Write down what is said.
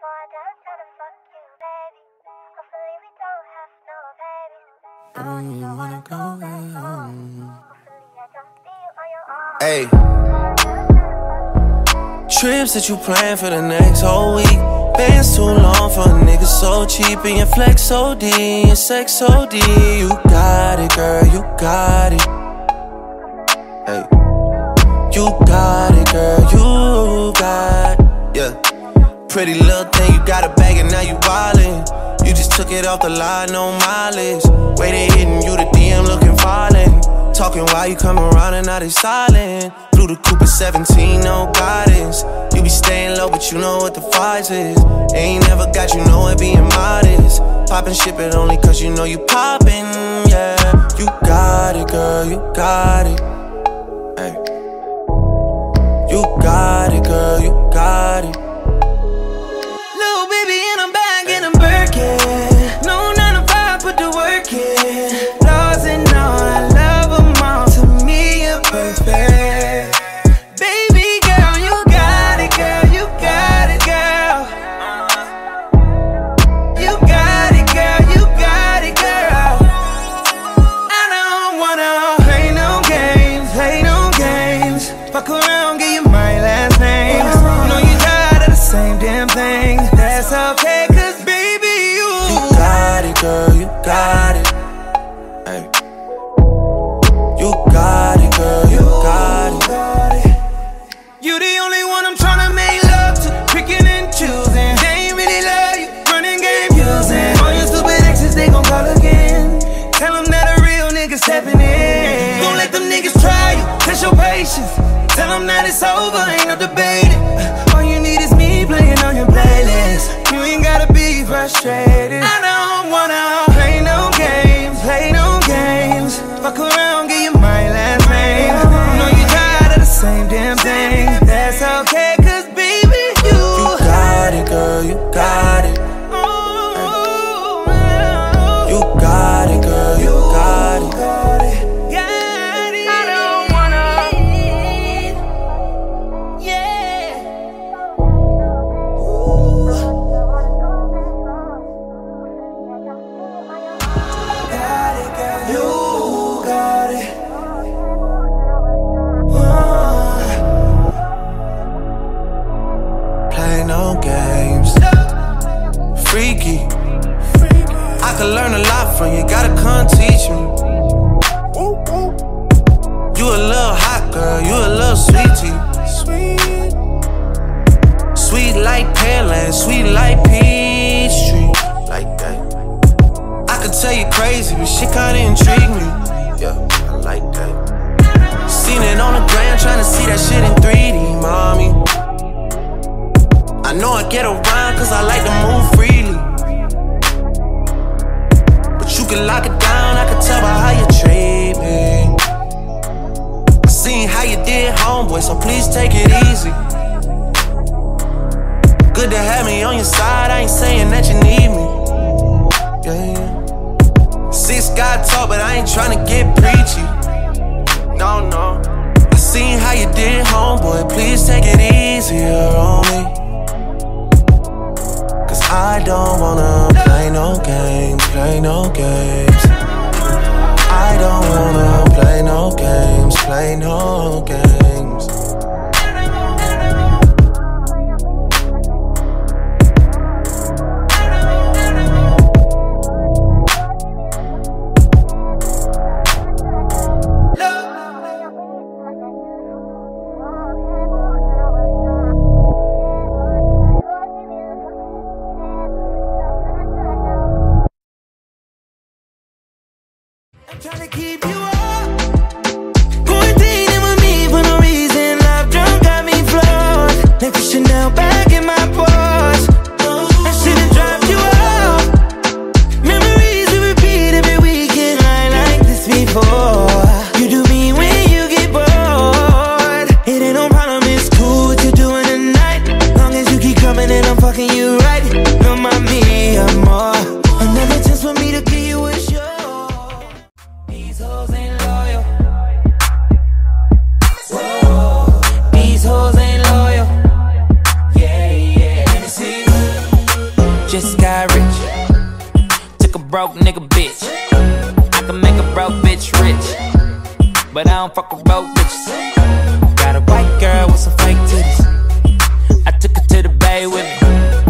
Hey, trips that you plan for the next whole week. Bands too long for a nigga so cheap. And your flex OD, your sex OD. You got it, girl, you got it. Hey, you got it, girl, you got it. Yeah, pretty little thing, you got a bag and now you wildin'. You just took it off the line, no mileage. Way they hitting you, the DM looking violent. Talking while you come around and now they silent. Blew the coupe at 17, no guidance. You be staying low, but you know what the price is. Ain't never got you know it being modest. Poppin' ship it only cause you know you poppin', yeah. You got it, girl, you got it. Hey. You got it, girl, you got it. Little baby in a bag and a Birkin. No 9 to 5, put the work in. Laws and all, I love them all. To me, you're perfect. Baby girl, you got it, girl, you got it, girl. You got it, girl, you got it, girl. I don't wanna play no games, play no games. Fuck around, give you my last name. Know you tired of the same damn thing. That's okay, cause baby, you got it, girl, you got it. Hey. You got it, girl, you got it. You the only one I'm tryna make love to, picking and choosing. They ain't really love you, running game using. All your stupid exes, they gon' call again. Tell them that a real nigga stepping in. Don't let them niggas try you, test your patience. Tell them that it's over, ain't no debating. All you need is me playing on your playlist. You ain't gotta be frustrated. I don't wanna play no games, play no games. Fuck around, give you my last name. Know you tired of the same damn thing. That's okay, cause baby, you got it, girl, you got it. You got it, girl, you got it. No games, freaky. I could learn a lot from you, gotta come teach me. You a little hot girl, you a little sweetie. Sweet like Pearland, sweet like Peachtree. Like that. I could tell you crazy, but shit kinda intrigue me. Yeah, I like that. Seen it on the gram, tryna see that shit in 3D, mommy. I know I get around cause I like to move freely. But you can lock it down, I can tell by how you treat me. I seen how you did, homeboy, so please take it easy. Good to have me on your side, I ain't saying that you need me. Yeah. 6 got tall, but I ain't tryna get preachy. No, no. I seen how you did, homeboy, please take it easier on me. I don't wanna play no games, play no games. I don't wanna play no games, play no games. broke nigga bitch. I can make a broke bitch rich, but I don't fuck with broke bitches. Got a white girl with some fake titties. I took her to the bay with me.